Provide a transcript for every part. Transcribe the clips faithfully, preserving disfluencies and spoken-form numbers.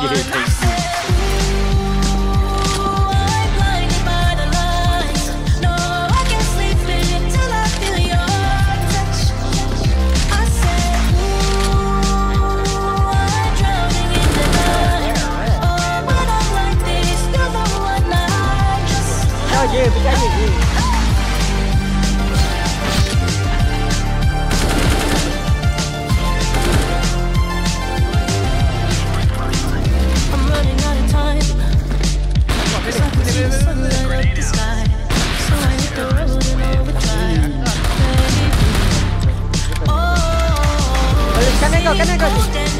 je, percaya je. Kanan kau, kanan kau.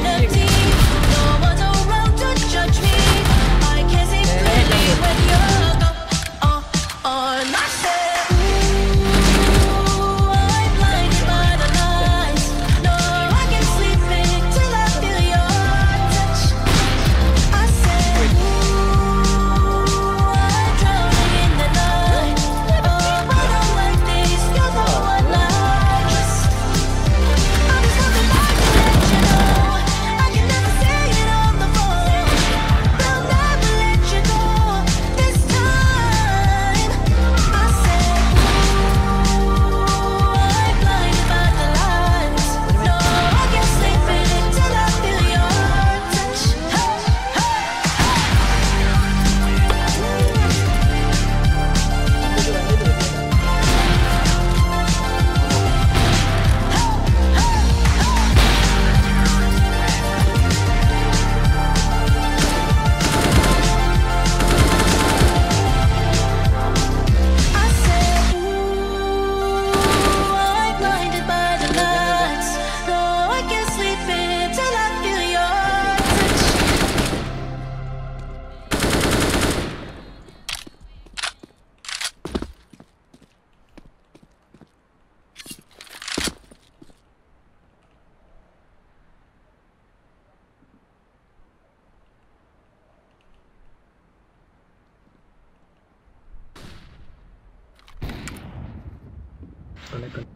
Connect.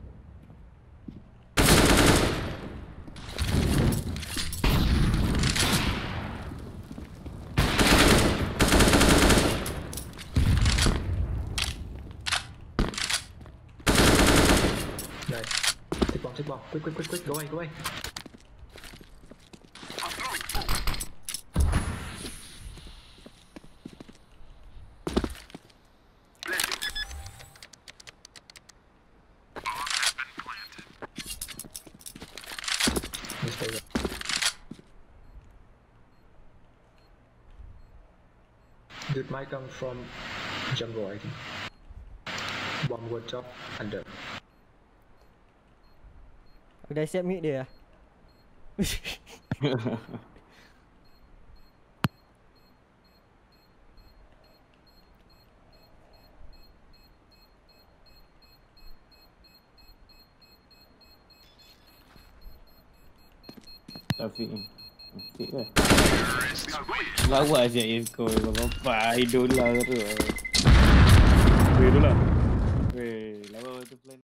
Nice. Take bomb, take bomb. Quick, quick, quick, quick. Go away, go away. Dude might come from jungle, I think. Bomb go top under. Aku dah siap mute dia. Taufik ni. Taufik lah. Lawa asyik Esko. Bapak idola tu. Idola. Weh, lawa tu plan.